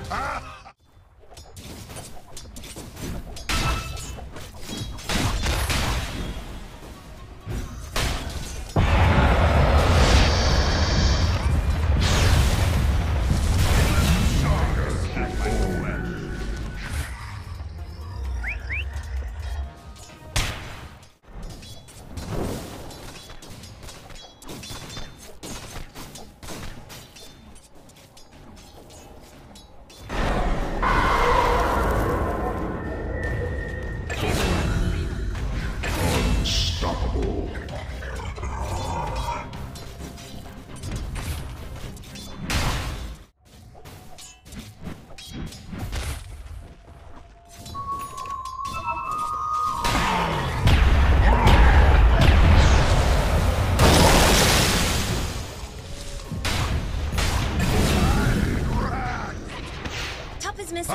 Is missing.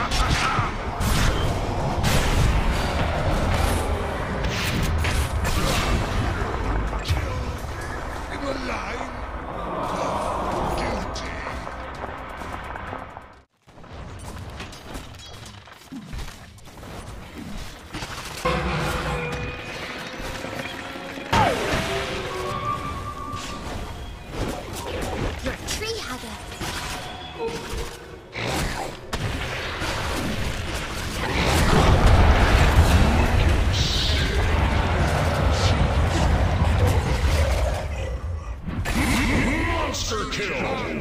In the line. Guilty. You're a tree hugger. Monster kill!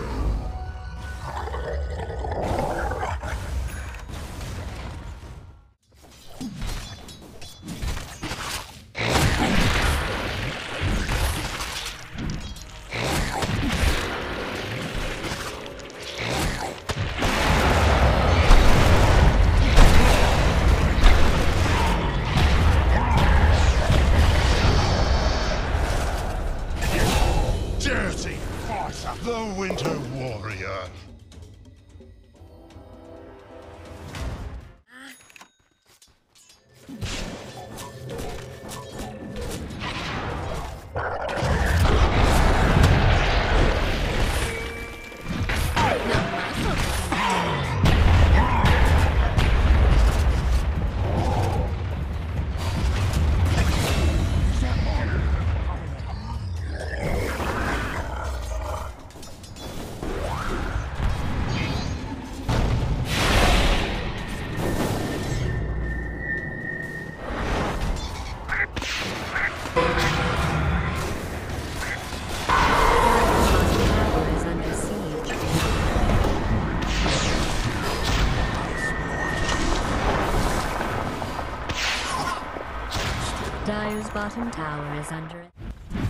Dirty fighter, the Winter Warrior. Dire's bottom tower is under it.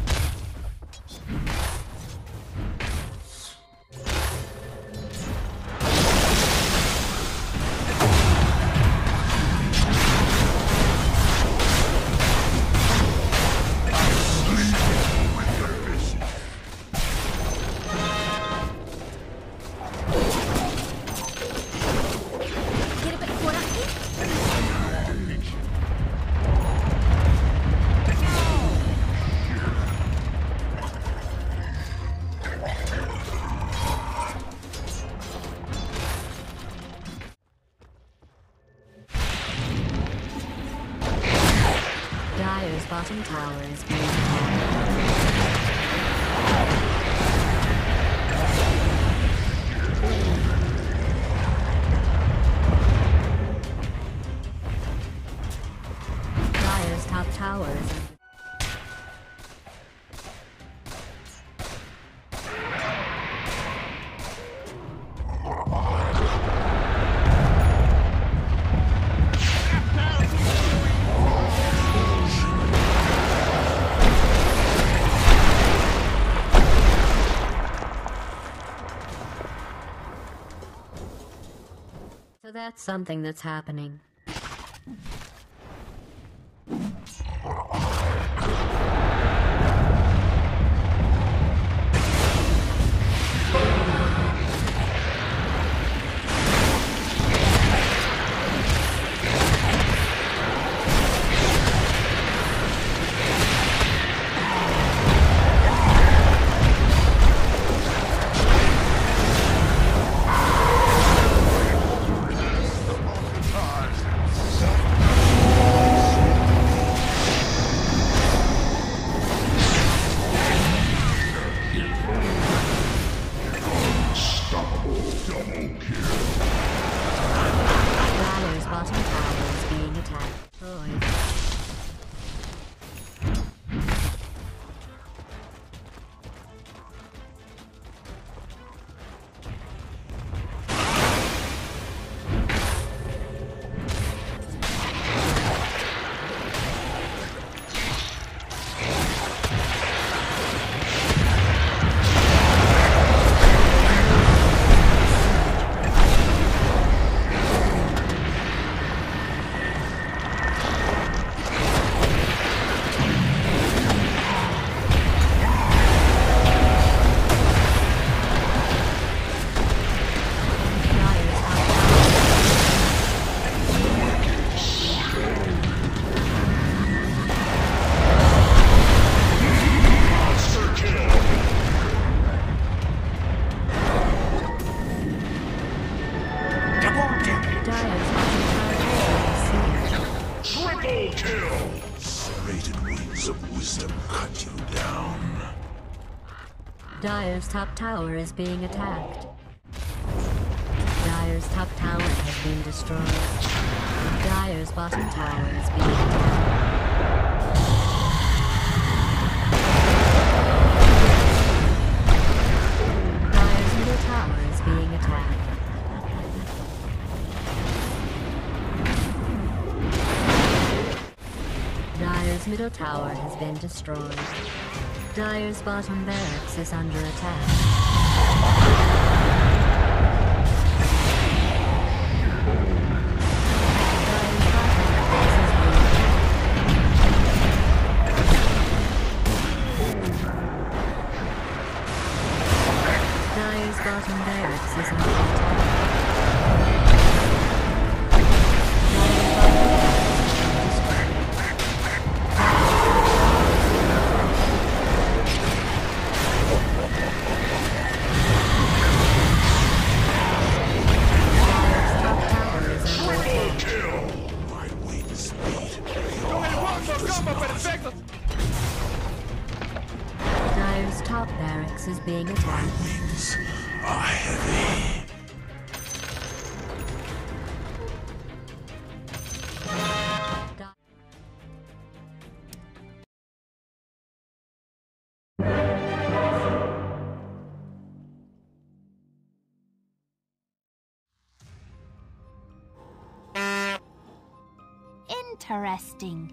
Dire's bottom tower is being attacked. Dire's top tower is under. So that's something that's happening. Dyer's bottom tower is being attacked. Oh, Triple kill! Serrated wings of wisdom cut you down. Dyer's top tower is being attacked. Dyer's top tower has been destroyed. Dyer's bottom tower is being attacked. Dyer's middle tower is being attacked. Dyer's middle tower has been destroyed. Dyer's bottom barracks is under attack. Dyer's bottom barracks is under attack. Dyer's top barracks is being attacked. Wings are heavy. Interesting.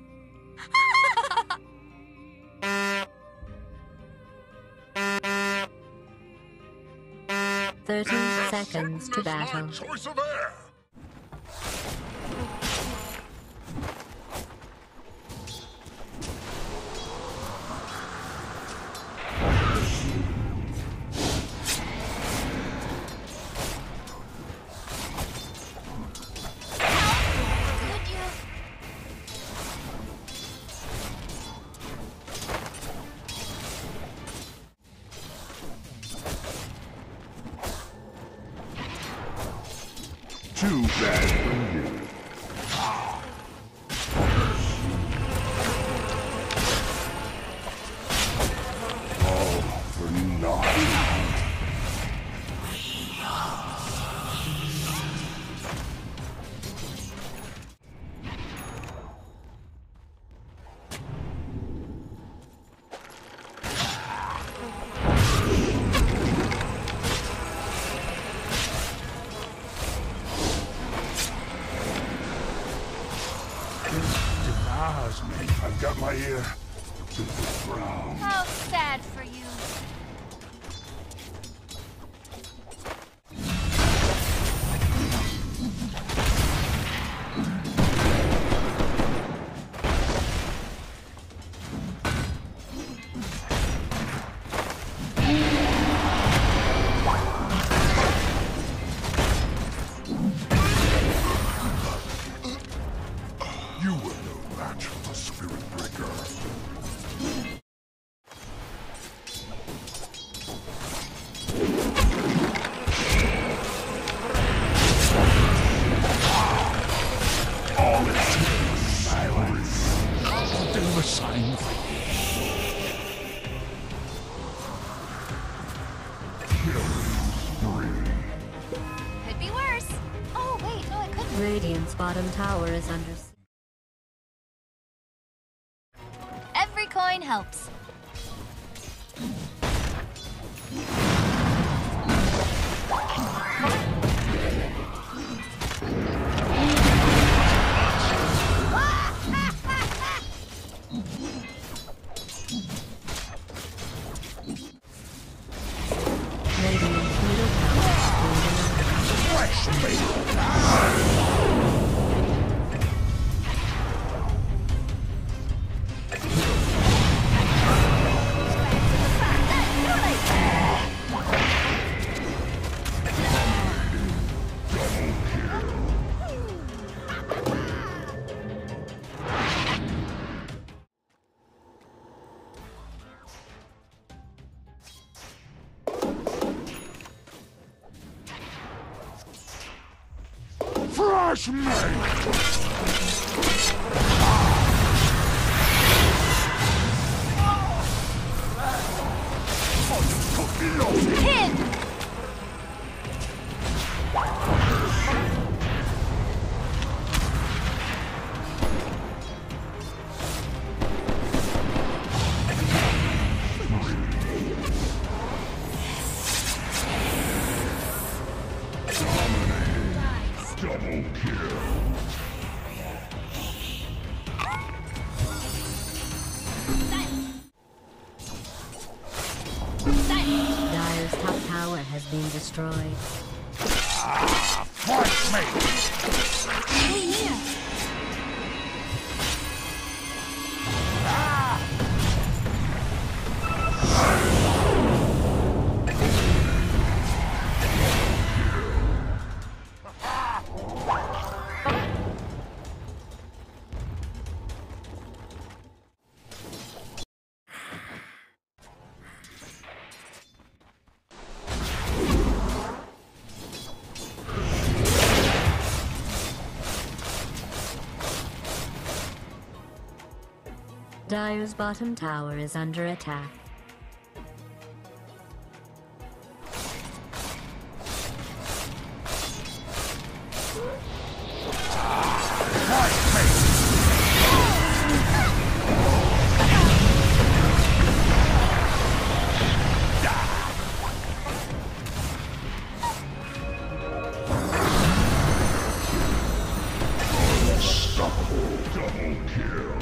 30 seconds to battle. Choice of air. Too bad for you. All for naught. I've got my ear to the ground. How sad for you. You were no match for the spirit breaker. Radiant's bottom tower is under... Every coin helps. Radiant's middle tower is being Fresh meat! Hit! Double kill. Dire's top tower has been destroyed. Fresh meat! Stay near. Dire's bottom tower is under attack. Unstoppable double kill.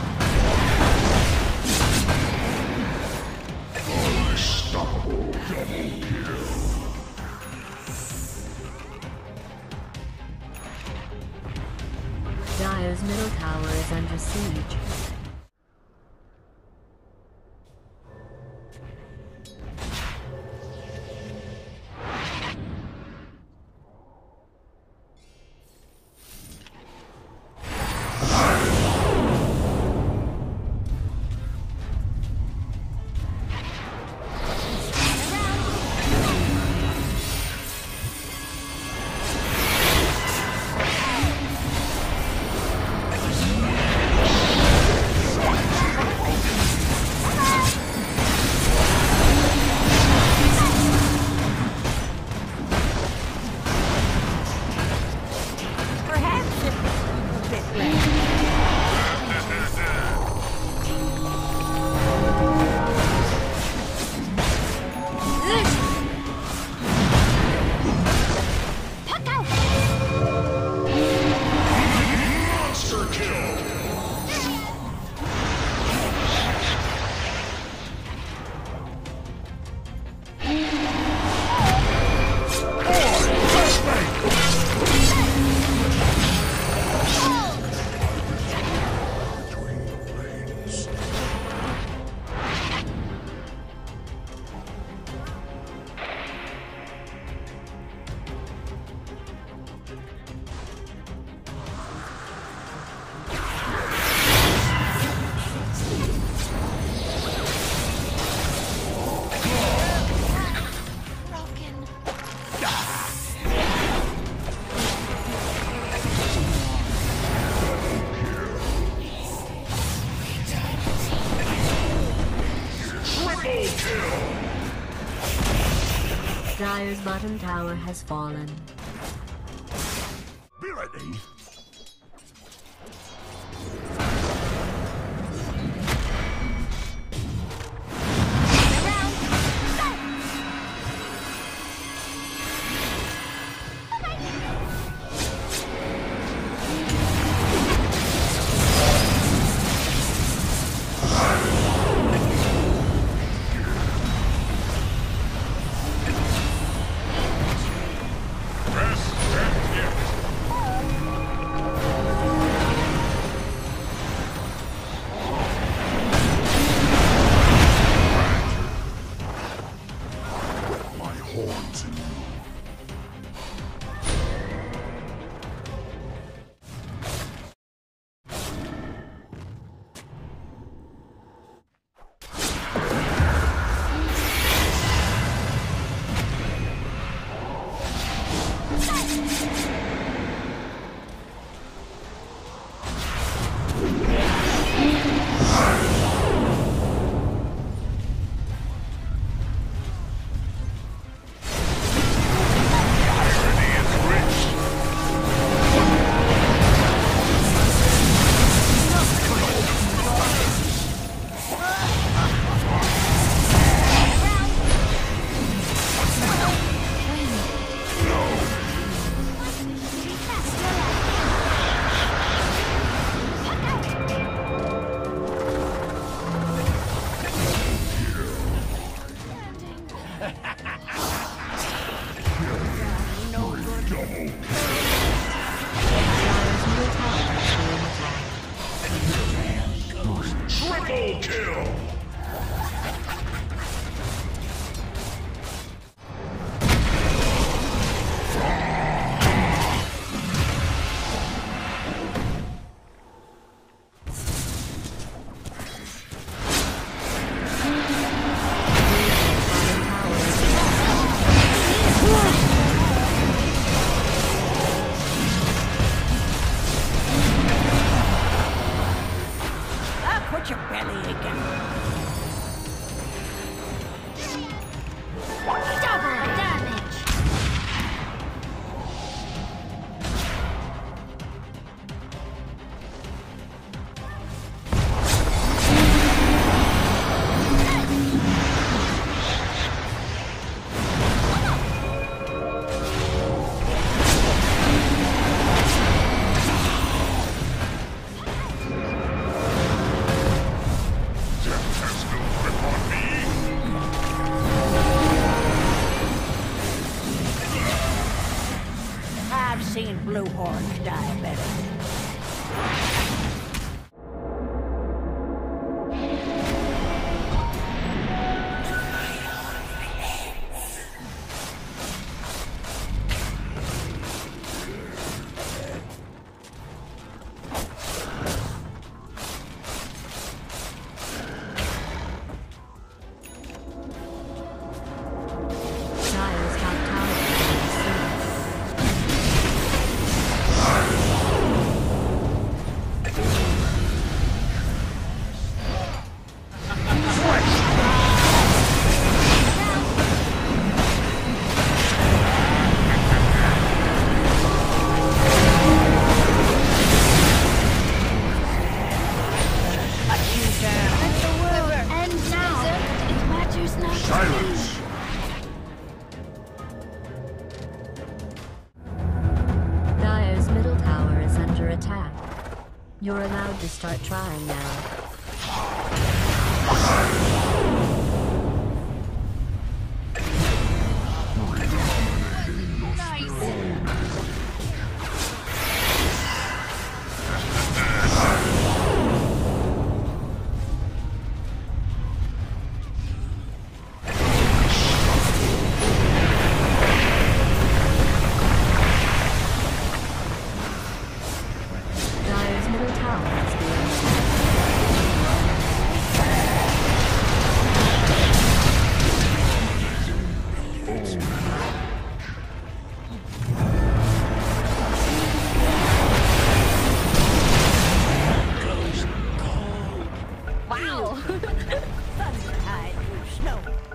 Unstoppable double Dire's bottom tower has fallen. Ability. Triple kill! Put your belly again. Double damage. I've seen blue horns die better. Dire's top tower And now, it matters not. Silence. Dire's middle tower is under attack. You're allowed to start trying now. Dire's middle tower is being attacked. Wow. thunder hide through snow.